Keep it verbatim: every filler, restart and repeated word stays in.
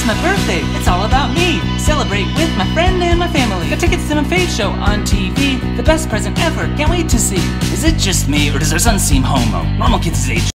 my birthday, it's all about me. Celebrate with my friend and my family. Got tickets to my fave show on T V. The best present ever, can't wait to see. Is it just me, or does our son seem homo? Normal kids his age